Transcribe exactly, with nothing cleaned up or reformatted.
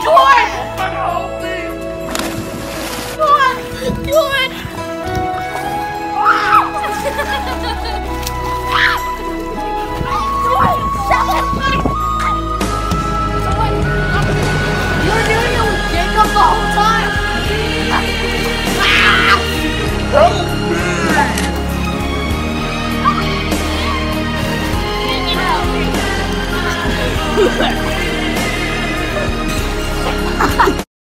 Jordan! Help me! Jordan! Jordan! You were doing it with Jacob the whole time! Help me!